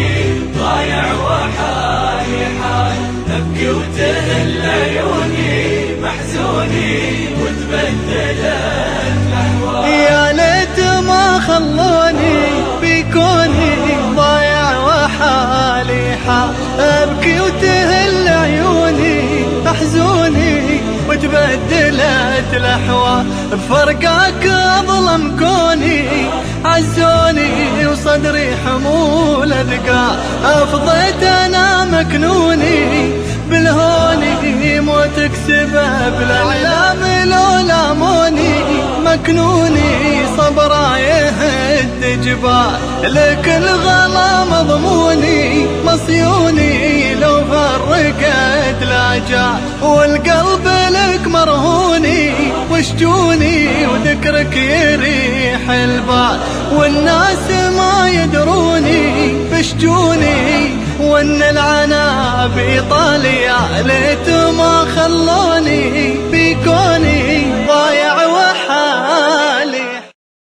ضايع وحالي حال، أبكي وتهل عيوني محزوني وتبدلت الأحوال. يا ليت ما خلوني بكوني ضايع وحالي حال، أبكي وتهل عيوني تحزوني وتبدلت الأحوال. بفرقك أظلم كوني عزوني وصدري حمول أذقال، أفضيت أنا مكنوني بالهوني موتك سبب الأعلام لو لاموني مكنوني صبرا يهد جبال، لك الغلا مضموني مصيوني لو فرقت الأجال، والقلب لك مرهوني وشجوني وذكرك يريح البال، والناس ما يدروني بشجوني وان العنا بإيطاليا، ليت ما خلوني بكوني